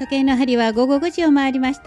時計の針は午後5時を回りました。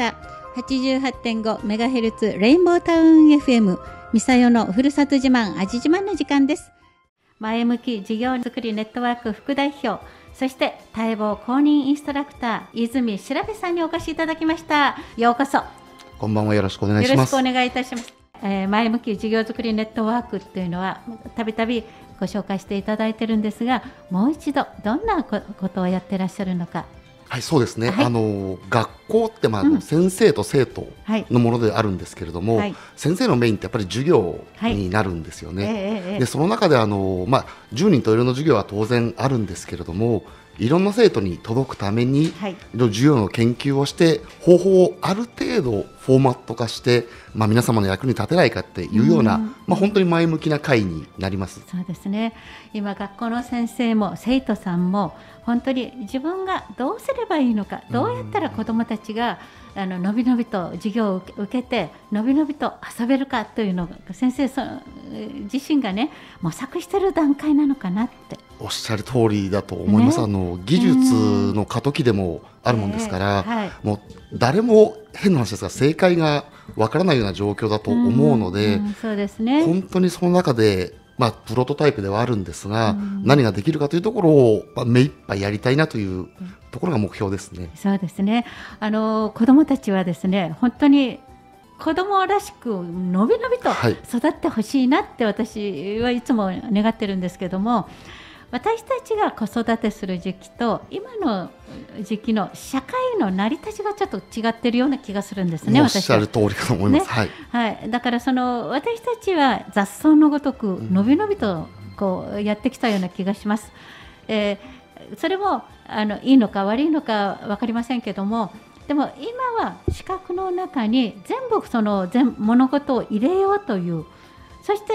88.5MHz レインボータウン FM ミサヨのふるさと自慢味自慢の時間です。前向き事業づくりネットワーク副代表、そして待望公認インストラクター泉調べさんにお越しいただきました。ようこそ。 こんばんは、よろしくお願いします。 よろしくお願いいたします。前向き事業づくりネットワークっていうのはたびたびご紹介していただいているんですが、もう一度どんなことをやってらっしゃるのか。 はい、そうですね、 はい、 学校って先生と生徒のものであるんですけれども、はい、先生のメインってやっぱり授業になるんですよね。でその中で10人といろんな授業は当然あるんですけれども、いろんな生徒に届くために、はい、授業の研究をして方法をある程度フォーマット化して、皆様の役に立てないかっていうような、本当に前向きな会になります。 そうですね。今学校の先生も生徒さんも本当に自分がどうすればいいのか、どうやったら子どもたちがのびのびと授業を受けてのびのびと遊べるかというのが先生自身がね模索している段階なのかなって。 おっしゃる通りだと思います。技術の過渡期でもあるもんですから、もう誰も変な話ですが正解がわからないような状況だと思うので、 そうですね、 本当にその中で、プロトタイプではあるんですが、何ができるかというところを、目いっぱいやりたいなというところが目標ですね。 そうですね。子どもたちはですね、本当に子どもらしくのびのびと育ってほしいなって私はいつも願ってるんですけども、私たちが子育てする時期と今の時期の社会の成り立ちがちょっと違っているような気がするんですね。 おっしゃる通りかと思います。 ね、はい、だから私たちは雑草のごとくのびのびとこうやってきたような気がします。それもいいのか悪いのか分かりませんけども、でも今は視覚の中に全部物事を入れようという、そして、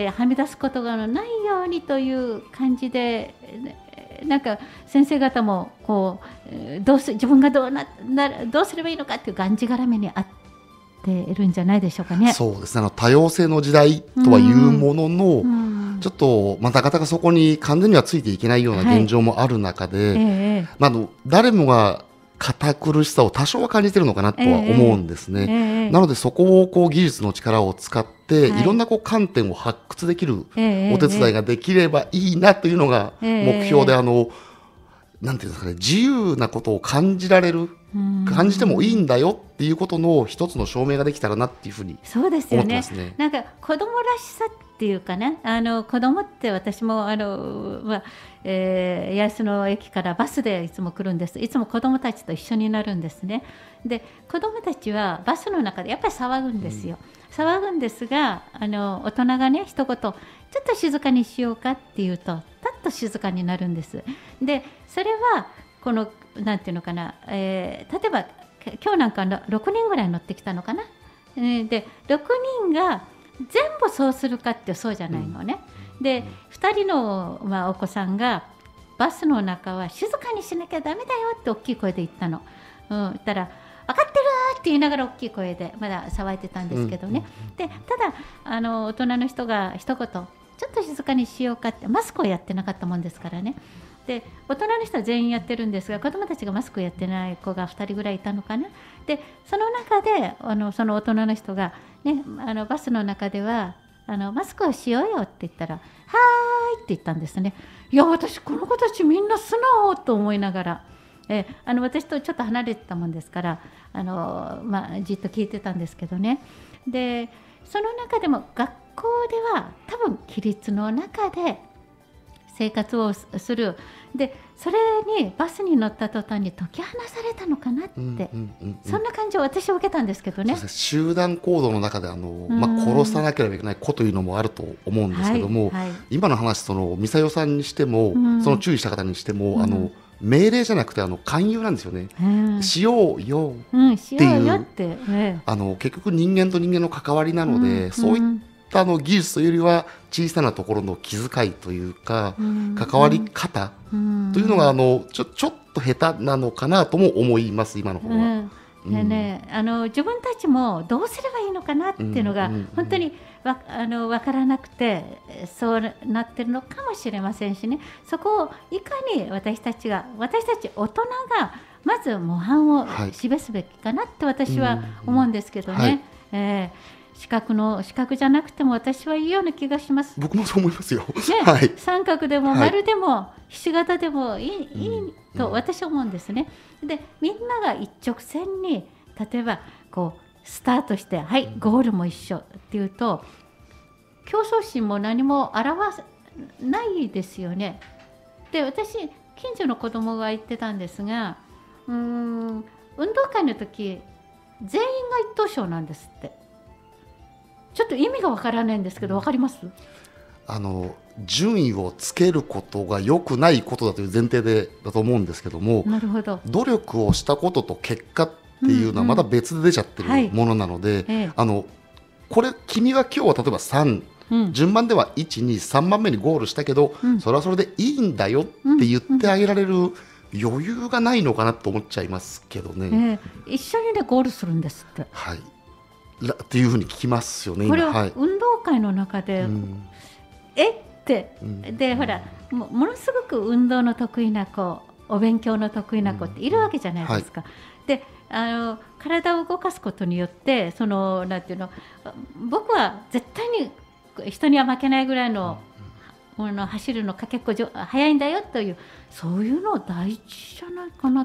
はみ出すことがないようにという感じで、なんか先生方もこう自分がどうすればいいのかっていうがんじがらめにあっているんじゃないでしょうかね。 そうですね。多様性の時代とはいうものの、ちょっとなかなかそこに完全にはついていけないような現状もある中で、誰もが堅苦しさを多少は感じているのかなとは思うんですね。なのでそこを技術の力を使って、いろんな観点を発掘できるお手伝いができればいいなというのが目標で、なんていうんですかね、自由なことを感じられる、感じてもいいんだよっていうことの一つの証明ができたらなっていうふうに思ってますね。 なんか子供らしさっていうかね、子供って私も八重洲の駅からバスでいつも来るんです。いつも子供たちと一緒になるんですね。で子供たちはバスの中でやっぱり騒ぐんですよ。騒ぐんですが大人がね一言ちょっと静かにしようかっていうとパッと静かになるんです。でそれはなんていうのかな、例えば今日なんか6人ぐらい乗ってきたのかな、で6人が全部そうするかってそうじゃないのね。で2人の、お子さんがバスの中は静かにしなきゃダメだよって大きい声で言ったの。言ったら分かってるって言いながら大きい声でまだ騒いでたんですけどね。でただ大人の人が一言ちょっと静かにしようかって、マスクをやってなかったもんですからね。で大人の人は全員やってるんですが、子どもたちがマスクをやってない子が2人ぐらいいたのかな。でその中でその大人の人が、ね、バスの中ではマスクをしようよって言ったらはーいって言ったんですね。いや私この子たちみんな素直と思いながら、私とちょっと離れてたもんですからじっと聞いてたんですけどね。でその中でも学校では多分規律の中で生活をする。でそれにバスに乗った途端に解き放されたのかなって、そんな感じを私は受けたんですけどね。 集団行動の中で殺さなければいけない子というのもあると思うんですけども、今の話ミサヨさんにしても、その注意した方にしても、命令じゃなくて勧誘なんですよね。しようよっていう、結局人間と人間の関わりなので、そういった技術というよりは小さなところの気遣いというか、関わり方というのがちょっと下手なのかなとも思います、今の方は。 自分たちもどうすればいいのかなっていうのが本当に分からなくてそうなってるのかもしれませんしね。そこをいかに私たち大人がまず模範を示すべきかなって私は思うんですけどね。四角じゃなくても私はいいような気がします。 僕もそう思いますよ。 三角でも丸でもひし形でもいいと私は思うんですね。でみんなが一直線に例えばこうスタートしてゴールも一緒っていうと競争心も何も表せないですよね。で私近所の子供が言ってたんですが運動会の時全員が一等賞なんですって。ちょっと意味がわからないんですけど、わかります？ 順位をつけることが良くないことだという前提だと思うんですけども、 なるほど。 努力をしたことと結果っていうのはまた別で出ちゃってるものなので、これ君は今日は例えば3、順番では1、2、3番目にゴールしたけど、それはそれでいいんだよって言ってあげられる余裕がないのかなと思っちゃいますけどね。 一緒にねゴールするんですって。 っていうふうに聞きますよね。 これは運動会の中で、でほらものすごく運動の得意な子、お勉強の得意な子っているわけじゃないですか。で体を動かすことによってなんていうの、僕は絶対に人には負けないぐらいの、走るのが結構速いんだよというそういうの大事じゃないかなって。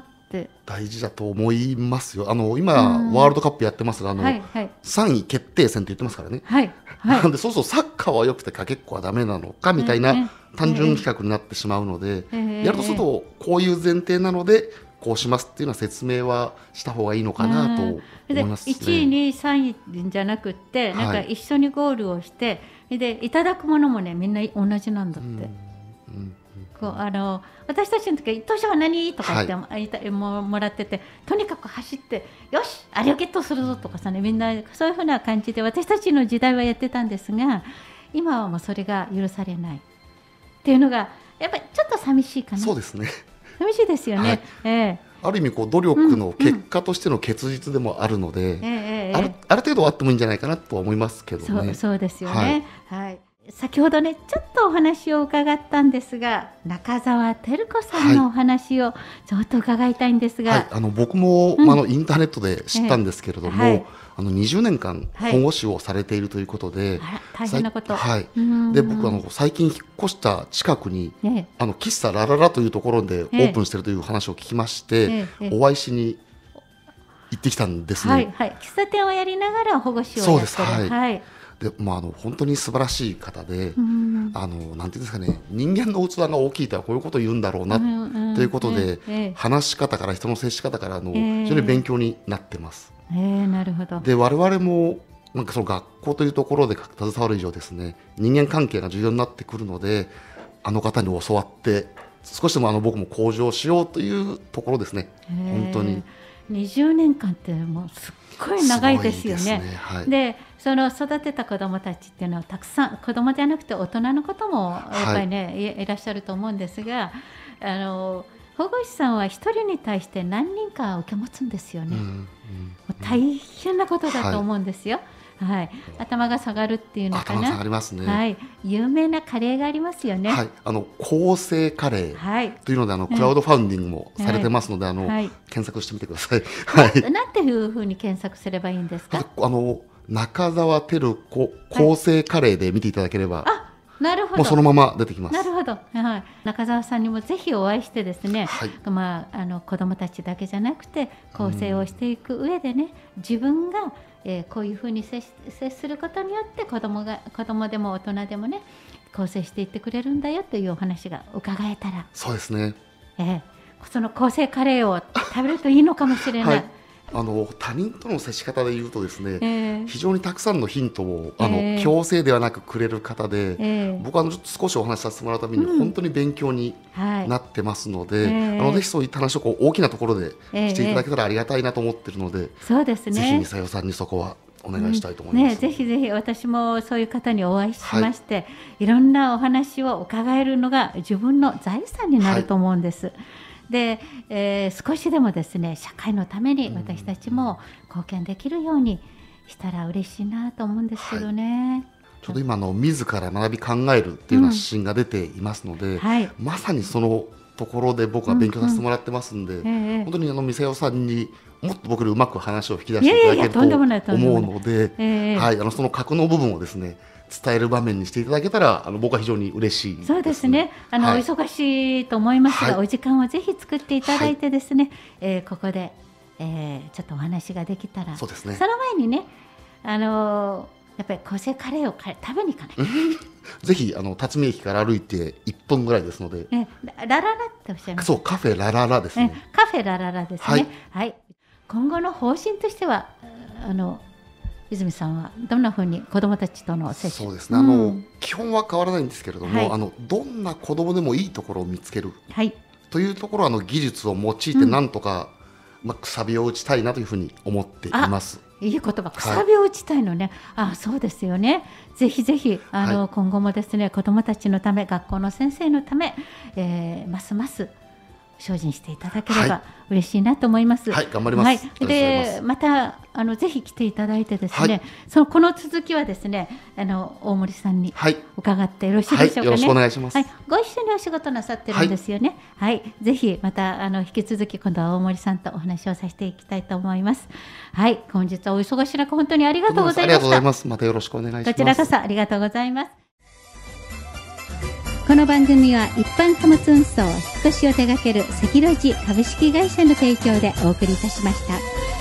大事だと思いますよ。今、ワールドカップやってますが3位決定戦って言ってますからね。なんでそうそうサッカーは良くてかけっこはダメなのかみたいな単純比較になってしまうので、やるとするとこういう前提なのでこうしますっていうのは説明はした方がいいのかなと思いますね。 1位、2位、3位じゃなくってなんか一緒にゴールをしてでいただくものもねみんな同じなんだって。私たちの時は一等賞は何とか言ってもらってて、とにかく走ってよしあれをゲットするぞとかさね、みんなそういうふうな感じで私たちの時代はやってたんですが、今はもうそれが許されないっていうのがやっぱりちょっと寂しいかな。 そうですね、 寂しいですよね。 ある意味努力の結果としての結実でもあるので、ある程度あってもいいんじゃないかなとは思いますけどね。 そうですよね。先ほどねちょっとお話を伺ったんですが、中澤照子さんのお話をちょっと伺いたいんですが、 僕も、インターネットで知ったんですけれども、20年間保護司をされているということで、 大変なこと。 で僕最近引っ越した近くに、喫茶ラララというところでオープンしているという話を聞きまして、お会いしに行ってきたんですね。 喫茶店をやりながら保護司をやってる。 で本当に素晴らしい方で、なんていうんですかね、人間の器が大きいとはこういうことを言うんだろうなということで、話し方から人の接し方から非常に勉強になってます。 なるほど。 で我々もなんかその学校というところで携わる以上ですね、人間関係が重要になってくるので、あの方に教わって少しでも僕も向上しようというところですね。本当に 20年間ってもうすっごい長いですよね。でその育てた子どもたちっていうのはたくさん、子どもじゃなくて大人の方もやっぱりね、いらっしゃると思うんですが、保護司さんは一人に対して何人か受け持つんですよね。大変なことだと思うんですよ。頭が下がるっていうのかな。 頭が下がりますね。 有名なカレーがありますよね。 構成カレーというのでクラウドファウンディングもされてますので、検索してみてください。 なんていうふうに検索すればいいんですか？ 中澤照子構成カレーで見ていただければ、 なるほど、 もうそのまま出てきます。 なるほど、中澤さんにもぜひお会いしてですね、子どもたちだけじゃなくて構成をしていく上でね、自分がこういうふうに接することによって子どもでも大人でもね構成していってくれるんだよというお話が伺えたら、 そうですね、 その構成カレーを食べるといいのかもしれない。 他人との接し方でいうとですね、非常にたくさんのヒントを強制ではなくくれる方で、僕はちょっと少しお話しさせてもらうために本当に勉強になってますので、ぜひそういった話を大きなところでしていただけたらありがたいなと思っているので、 そうですね、 ぜひみさよさんにそこはお願いしたいと思います。 ぜひぜひ私もそういう方にお会いしまして、いろんなお話を伺えるのが自分の財産になると思うんです。で少しでもですね社会のために私たちも貢献できるようにしたら嬉しいなと思うんですけどね。 ちょうど今自ら学び考えるっていうような指針が出ていますので、まさにそのところで僕は勉強させてもらってますんで、本当に店代さんにもっと僕でうまく話を引き出していただけると思うので、はい、その核の部分をですね伝える場面にしていただけたら僕は非常に嬉しいです。 そうですね。はい、お忙しいと思いますが、はい、お時間をぜひ作っていただいてですね、はい、ここで、ちょっとお話ができたら。 そうですね。 その前にね、やっぱり構成カレーを食べに行かないぜひ辰巳駅から歩いて1分ぐらいですので、 ラララっておっしゃいます。 そうカフェラララですね。 カフェラララですね。はい、はい、今後の方針としては泉さんはどんなふうに子どもたちとの接触。 そうですね、基本は変わらないんですけれども、はい、どんな子どもでもいいところを見つける、はい、というところ技術を用いてなんとか、くさびを打ちたいなというふうに思っています。 いい言葉、くさびを打ちたいのね。はい、そうですよね。ぜひぜひはい、今後もですね子どもたちのため、学校の先生のため、ますます精進していただければ嬉しいなと思います。 はい、頑張ります。はい、 でまたぜひ来ていただいてですね、はい、この続きはですね大森さんに伺ってよろしいでしょうかね。 よろしくお願いします。 はい、ご一緒にお仕事なさってるんですよね。はい、ぜひまた引き続き今度は大森さんとお話をさせていきたいと思います。はい、本日はお忙しい中本当にありがとうございました。ありがとうございます。 またよろしくお願いします。 こちらこそありがとうございます。この番組は一般貨物運送引っ越しを手掛けるセキロジ株式会社の提供でお送りいたしました。